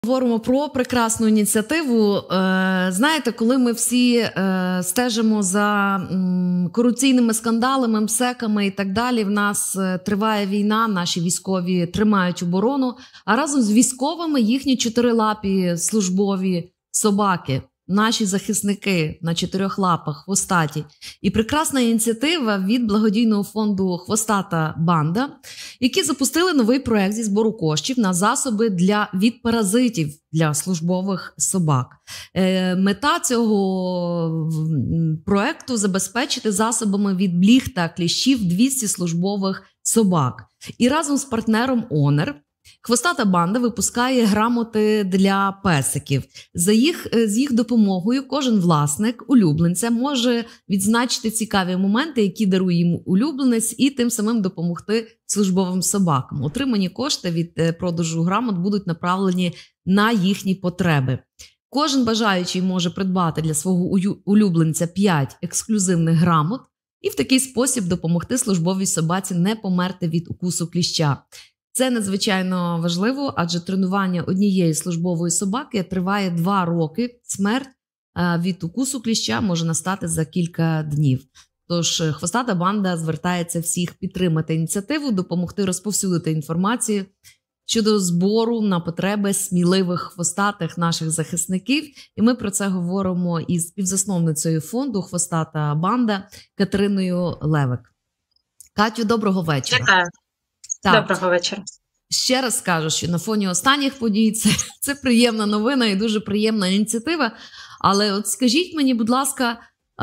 Говоримо про прекрасну ініціативу. Знаєте, коли ми всі стежимо за корупційними скандалами, МСЕКами і так далі, в нас триває війна, наші військові тримають оборону, а разом з військовими їхні чотирилапі службові собаки, наші захисники на чотирьох лапах, хвостаті. І прекрасна ініціатива від благодійного фонду «Хвостата банда», які запустили новий проект зі збору коштів на засоби від паразитів для службових собак. Мета цього проекту – забезпечити засобами від бліг та кліщів 200 службових собак. І разом з партнером «Онер» «Хвостата банда» випускає грамоти для песиків. З їх допомогою кожен власник улюбленця може відзначити цікаві моменти, які дарує їм улюбленець, і тим самим допомогти службовим собакам. Отримані кошти від продажу грамот будуть направлені на їхні потреби. Кожен бажаючий може придбати для свого улюбленця 5 ексклюзивних грамот і в такий спосіб допомогти службовій собаці не померти від укусу кліща. Це надзвичайно важливо, адже тренування однієї службової собаки триває 2 роки. Смерть від укусу кліща може настати за кілька днів. Тож «Хвостата банда» звертається всіх підтримати ініціативу, допомогти розповсюдити інформацію щодо збору на потреби сміливих хвостатих наших захисників. І ми про це говоримо із співзасновницею фонду «Хвостата банда» Катериною Левик. Катю, доброго вечора. Дякую. Так. Доброго вечора. Ще раз скажу, що на фоні останніх подій це приємна новина і дуже приємна ініціатива. Але от скажіть мені, будь ласка,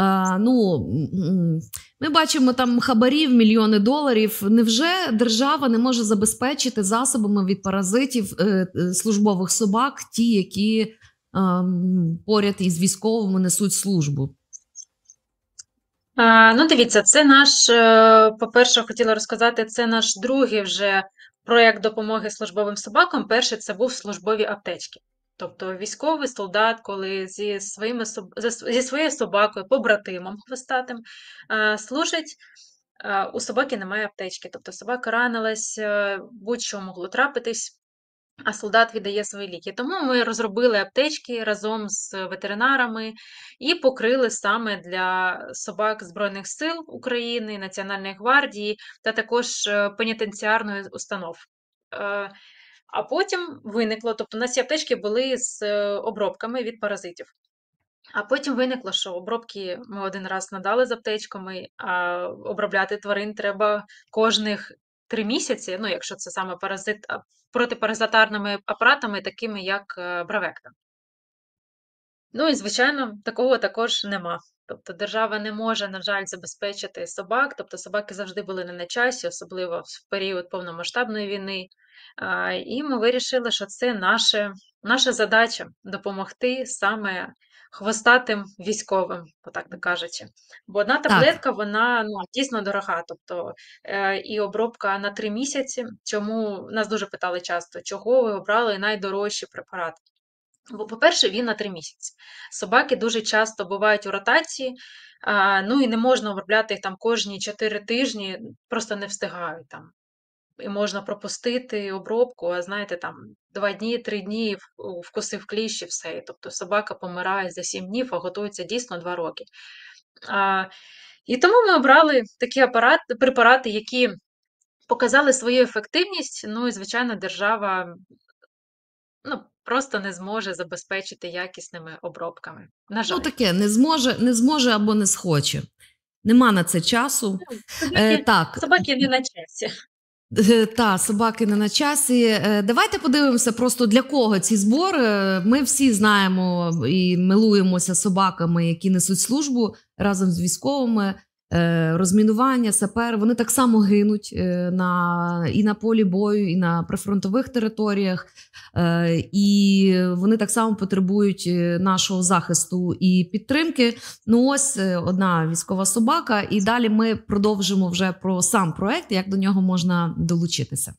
ми бачимо там хабарів, мільйони доларів. Невже держава не може забезпечити засобами від паразитів службових собак, ті, які поряд із військовими несуть службу? Дивіться, це наш, по-перше, хотіла розказати, це наш другий вже проєкт допомоги службовим собакам. Перший – це був службові аптечки. Тобто військовий солдат, коли зі своєю собакою, побратимом хвостатим, служить, у собаки немає аптечки. Тобто собака ранилась, будь-що могло трапитись, а солдат віддає свої ліки. Тому ми розробили аптечки разом з ветеринарами і покрили саме для собак Збройних сил України, Національної гвардії та також пенітенціарної установ. А потім виникло, тобто у нас ці аптечки були з обробками від паразитів. А потім виникло, що обробки ми один раз надали з аптечками, а обробляти тварин треба кожних 3 місяці, якщо це саме протипаразитарними апаратами, такими як Бравекта. І, звичайно, такого також нема. Тобто держава не може, на жаль, забезпечити собак, тобто собаки завжди були не на часі, особливо в період повномасштабної війни. І ми вирішили, що це наша задача – допомогти саме хвостатим військовим, так кажучи. Бо одна таблетка, вона дійсно дорога, тобто і обробка на 3 місяці. Чому нас дуже питали часто, чого ви обрали найдорожчий препарат? Бо, по-перше, він на 3 місяці. Собаки дуже часто бувають у ротації, і не можна обробляти їх там кожні 4 тижні, просто не встигають там. І можна пропустити обробку, а знаєте, там 2 дні, 3 дні вкусив кліщ і все. Тобто собака помирає за 7 днів, а готується дійсно 2 роки. І тому ми обрали такі препарати, які показали свою ефективність, і, звичайно, держава просто не зможе забезпечити якісними обробками. На жаль. Таке, не зможе або не схоче. Нема на це часу. Собаки не на часі. Собаки не на часі. Давайте подивимося просто, для кого ці збори. Ми всі знаємо і милуємося собаками, які несуть службу разом з військовими. Розмінування, сапери, вони так само гинуть і на полі бою, і на прифронтових територіях, і вони так само потребують нашого захисту і підтримки. Ось одна військова собака, і далі ми продовжимо вже про сам проект, як до нього можна долучитися.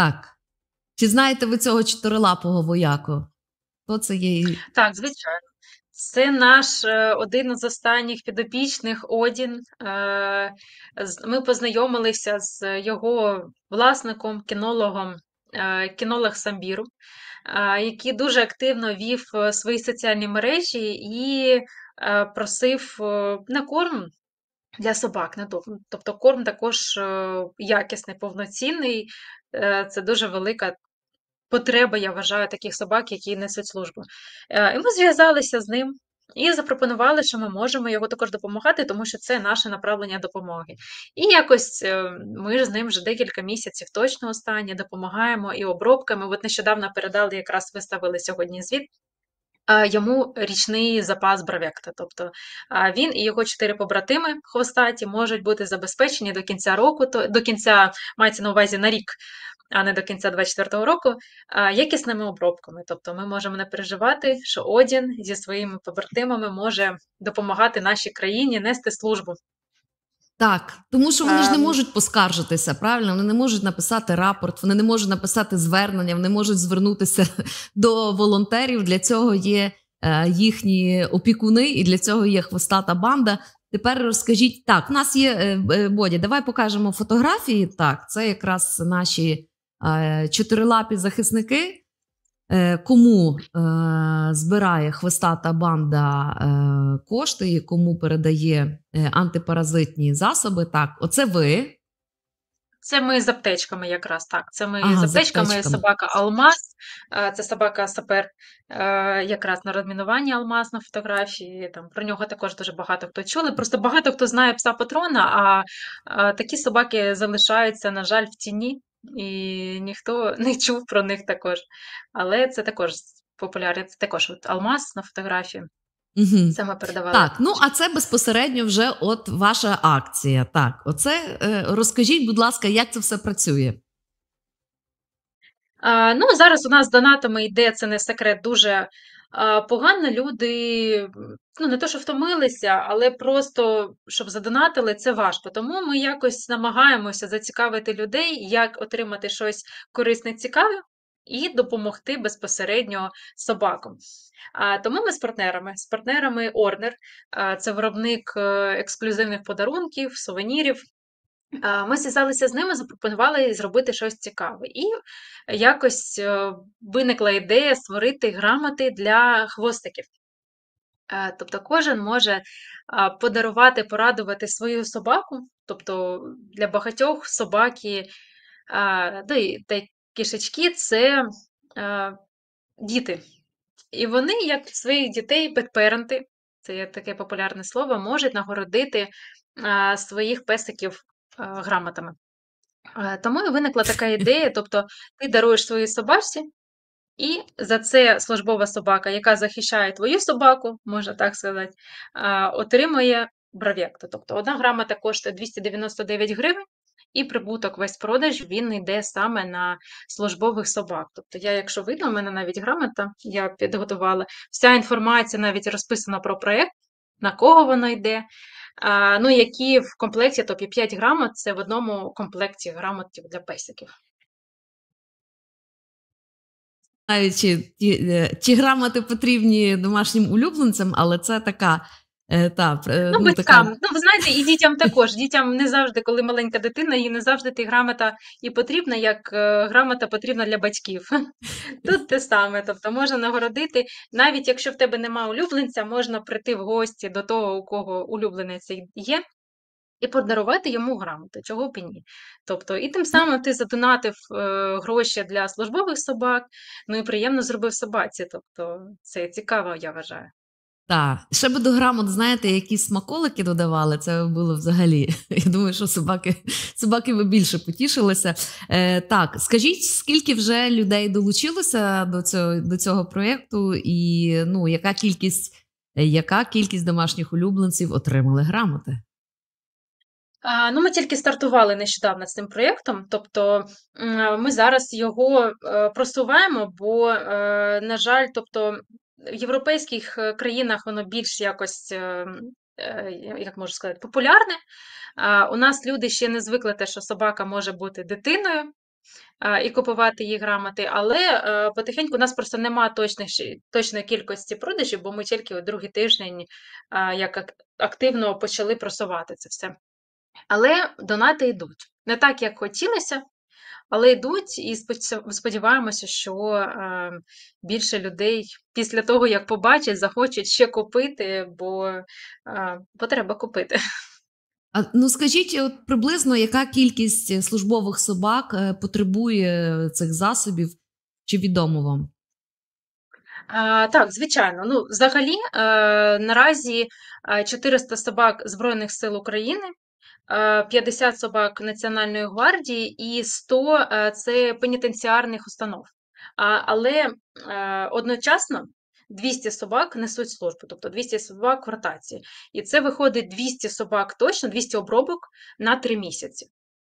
Так. Чи знаєте ви цього чотирилапого вояку? Хто це є? Так, звичайно. Це наш один з останніх підопічних Одін. Ми познайомилися з його власником, кінологом, кінолог Самбіру, який дуже активно вів свої соціальні мережі і просив на корм для собак. Тобто корм також якісний, повноцінний. Це дуже велика потреба, я вважаю, таких собак, які несуть службу. І ми зв'язалися з ним і запропонували, що ми можемо його також допомагати, тому що це наше направлення допомоги. І якось ми ж з ним вже декілька місяців точно останні допомагаємо і обробками. От нещодавно передали, якраз виставили сьогодні звіт. Йому річний запас бравекта. Тобто він і його 4 побратими хвостаті можуть бути забезпечені до кінця року, до кінця, мається на увазі на рік, а не до кінця 2024 року, якісними обробками. Тобто ми можемо не переживати, що Одін зі своїми побратимами може допомагати нашій країні нести службу. Так, тому що вони ж не можуть поскаржитися, правильно? Вони не можуть написати рапорт, вони не можуть написати звернення, вони можуть звернутися до волонтерів. Для цього є їхні опікуни і для цього є хвостата банда. Тепер розкажіть, так, у нас є, Бодя, давай покажемо фотографії. Так, це якраз наші чотирилапі захисники. Кому збирає хвостата банда кошти і кому передає антипаразитні засоби. Так, оце ви. Це ми з аптечками якраз, так. Це ми з аптечками, собака Алмаз, це собака Сапер, якраз на розмінуванні Алмаз на фотографії. Там, про нього також дуже багато хто чули. Просто багато хто знає пса патрона, а такі собаки залишаються, на жаль, в тіні. І ніхто не чув про них також. Але це також популярне, це також от Алмаз на фотографії. Угу. Це ми передавали. Так, ну а це безпосередньо вже от ваша акція. Так, оце розкажіть, будь ласка, як це все працює? Ну, зараз у нас з донатами йде, це не секрет, дуже погано. Люди, ну, не то, що втомилися, але просто, щоб задонатили, це важко. Тому ми якось намагаємося зацікавити людей, як отримати щось корисне, цікаве і допомогти безпосередньо собакам. Тому ми з партнерами Орнер, це виробник ексклюзивних подарунків, сувенірів. Ми зв'язалися з ними, запропонували зробити щось цікаве. І якось виникла ідея створити грамоти для хвостиків. Тобто кожен може подарувати, порадувати свою собаку. Тобто для багатьох собаки та кішечки – це діти. І вони, як своїх дітей, петперенти, це є таке популярне слово, можуть нагородити своїх песиків грамотами. Тому і виникла така ідея, тобто ти даруєш своїй собачці, і за це службова собака, яка захищає твою собаку, можна так сказати, отримує бравекту. Тобто одна грамота коштує 299 гривень, і прибуток весь продаж, він йде саме на службових собак. Тобто я, якщо видно, в мене навіть грамота, я підготувала, вся інформація навіть розписана про проєкт, на кого воно йде, ну, які в комплекті, тобто 5 грамот, це в одному комплекті грамотів для песиків. Навіть ті грамоти потрібні домашнім улюбленцям, але це така... батькам. Така... Ну, ви знаєте, і дітям також. Дітям не завжди, коли маленька дитина, їй не завжди ти грамота і потрібна, як грамота потрібна для батьків. Тут те саме. Тобто можна нагородити, навіть якщо в тебе нема улюбленця, можна прийти в гості до того, у кого улюбленець є, і подарувати йому грамоту, чого б і ні. Тобто, і тим самим ти задонатив гроші для службових собак, ну і приємно зробив собаці. Тобто, це цікаво, я вважаю. Так, ще би до грамот, знаєте, які смаколики додавали, це було взагалі. Я думаю, що собаки би більше потішилися. Так, скажіть, скільки вже людей долучилося до цього проєкту і ну, яка кількість домашніх улюбленців отримали грамоти? Ну, ми тільки стартували нещодавно з цим проєктом, тобто ми зараз його просуваємо, бо, на жаль, тобто в європейських країнах воно більш якось, як можу сказати, популярне. У нас люди ще не звикли те, що собака може бути дитиною, і купувати їх грамоти, але потихеньку у нас просто нема точної кількості продажів, бо ми тільки у другий тиждень як активно почали просувати це все. Але донати йдуть. Не так, як хотілося, але йдуть, і сподіваємося, що більше людей після того, як побачать, захочуть ще купити, бо треба купити. Ну скажіть, от приблизно яка кількість службових собак потребує цих засобів, чи відомо вам? Так, звичайно. Ну, взагалі, наразі 400 собак Збройних сил України, 50 собак Національної гвардії і 100 це пенітенціарних установ. Але одночасно 200 собак несуть службу, тобто 200 собак в ротації. І це виходить 200 собак точно, 200 обробок на 3 місяці.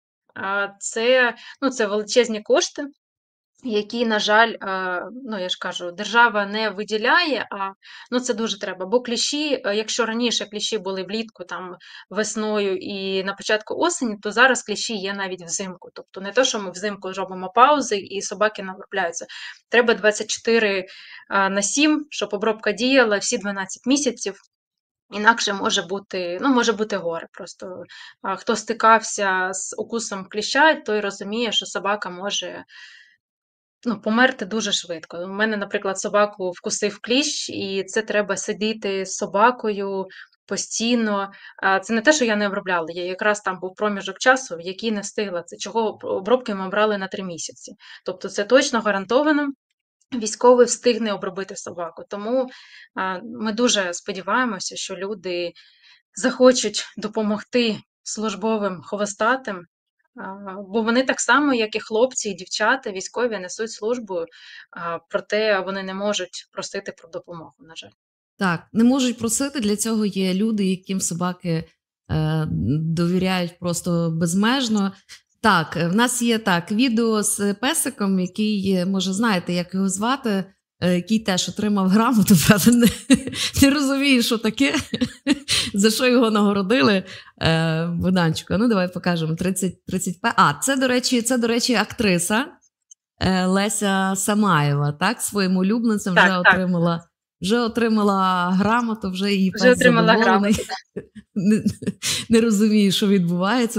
Це величезні кошти, які, на жаль, я ж кажу, держава не виділяє, це дуже треба. Бо кліщі, якщо раніше кліщі були влітку, там, весною і на початку осені, то зараз кліщі є навіть взимку. Тобто не те, що ми взимку робимо паузи і собаки навропляються. Треба 24/7, щоб обробка діяла всі 12 місяців. Інакше може бути горе. Просто хто стикався з укусом кліща, той розуміє, що собака може померти дуже швидко. У мене, наприклад, собаку вкусив кліщ, і це треба сидіти з собакою постійно. Це не те, що я не обробляла, якраз там був проміжок часу, в який не встигла. Це чого обробки ми брали на 3 місяці. Тобто це точно гарантовано. Військовий встигне обробити собаку. Тому ми дуже сподіваємося, що люди захочуть допомогти службовим хвостатим, бо вони так само, як і хлопці, і дівчата, військові, несуть службу, проте вони не можуть просити про допомогу, на жаль. Так, не можуть просити, для цього є люди, яким собаки довіряють просто безмежно. Так, в нас є відео з песиком, який, може, знаєте, як його звати, який теж отримав грамоту, правда, не розумію, що таке, за що його нагородили. Богданчику, давай покажемо. 35. Це, до речі, актриса Леся Самаєва, так, своїм улюбленцем вже отримала грамоту, вже її пес задоволений. Не розумію, що відбувається,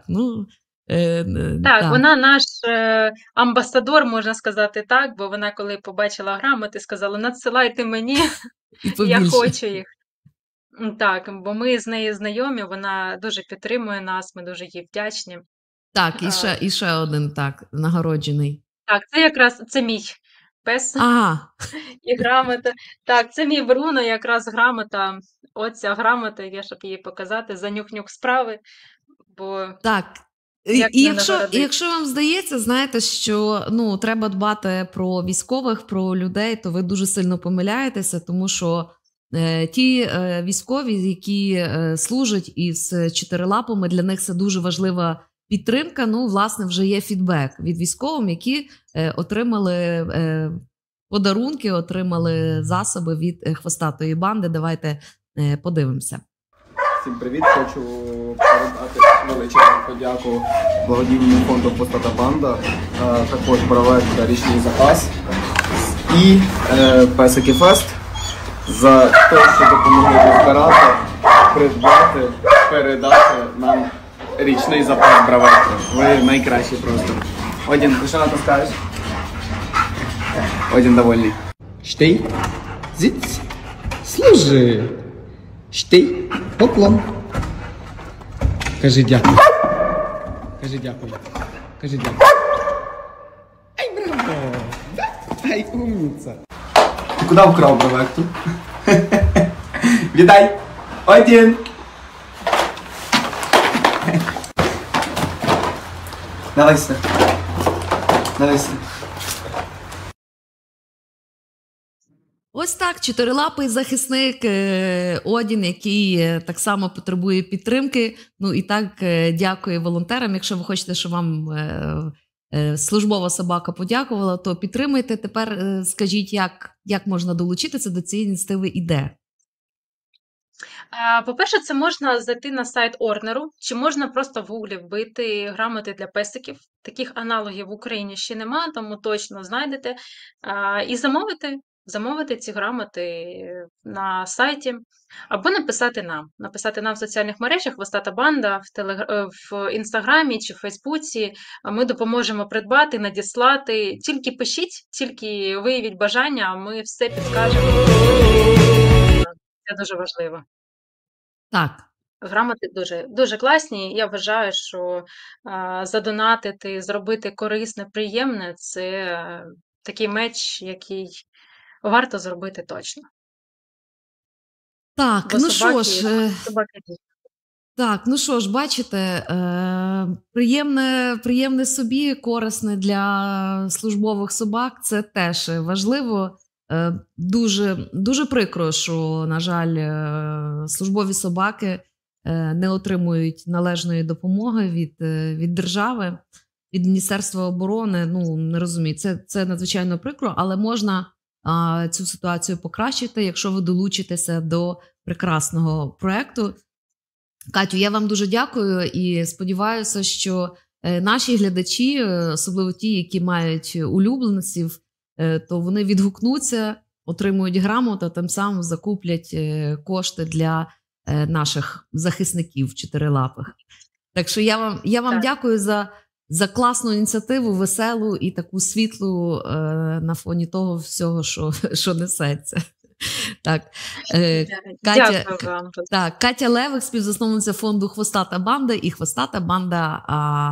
Так, вона наш амбасадор, можна сказати так, бо вона, коли побачила грамоти, сказала: надсилайте мені, я хочу їх. Так, бо ми з нею знайомі, вона дуже підтримує нас, ми дуже їй вдячні. Так, і ще один, нагороджений. Так, це якраз мій пес і грамота. Так, це мій Бруно, якраз грамота, оця грамота, щоб її показати, за нюх-нюх справи, бо... Так. Якщо вам здається, знаєте, що треба дбати про військових, про людей, то ви дуже сильно помиляєтеся, тому що ті військові, які служать із чотирилапами, для них це дуже важлива підтримка. Власне, вже є фідбек від військових, які отримали подарунки, отримали засоби від хвостатої банди. Давайте подивимося. Всім привіт! Хочу передати величезну подяку благодійному фонду «Хвостата банда», також Бравекта річний запас і Песики Фест за те, що допомогли збирати, придбати, передати нам річний запас Бравекта. Ви найкращі просто. Одін, ти що на то скажеш? Одін довольний. Штей, зіць, служи. Штей, поклон. Кажи дякую. Кажи дякую. Кажи дякую. Ай, браво! Ай, умниця. Ти куди вкрав Бравекту? Вітай! Один! Налися. Налися. Ось так, чотирилапий захисник Одін, який так само потребує підтримки. І так дякую волонтерам. Якщо ви хочете, щоб вам службова собака подякувала, то підтримуйте. Тепер скажіть, як можна долучитися до цієї ініціативи і де? По-перше, це можна зайти на сайт Орнеру, чи можна просто в гуглі вбити грамоти для песиків. Таких аналогів в Україні ще нема, тому точно знайдете. І замовити ці грамоти на сайті, або написати нам в соціальних мережах «Хвостата банда» в Інстаграмі чи в Фейсбуці. Ми допоможемо придбати, надіслати. Тільки пишіть, тільки виявіть бажання, а ми все підскажемо. Це дуже важливо. Так. Грамоти дуже, дуже класні. Я вважаю, що задонатити, зробити корисне, приємне – це такий меч, який варто зробити точно. Так, Бо ну що ж, собаки дійсно. так, ну що ж, бачите, приємне собі, корисне для службових собак, це теж важливо. Дуже, дуже прикро, що, на жаль, службові собаки не отримують належної допомоги від держави, від Міністерства оборони. Ну, не розумію, це надзвичайно прикро, але можна цю ситуацію покращити, якщо ви долучитеся до прекрасного проєкту. Катю, я вам дуже дякую і сподіваюся, що наші глядачі, особливо ті, які мають улюбленців, то вони відгукнуться, отримують грамоту, тим самим закуплять кошти для наших захисників чотирилапих. Так що я вам дякую за класну ініціативу, веселу і таку світлу на фоні того всього, що несеться. Так, Катя Левих, співзасновниця фонду «Хвостата банда», і «Хвостата банда»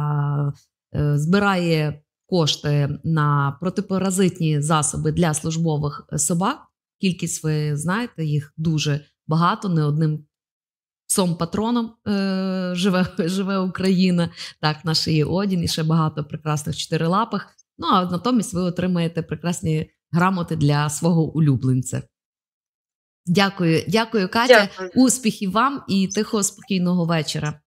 збирає кошти на протипаразитні засоби для службових собак. Кількість, ви знаєте, їх дуже багато, не одним псом-патроном живе Україна. Так, наш є Одін і ще багато прекрасних чотирилапих. Ну, а натомість ви отримаєте прекрасні грамоти для свого улюбленця. Дякую, Катя. Дякую. Успіхів вам і тихого, спокійного вечора.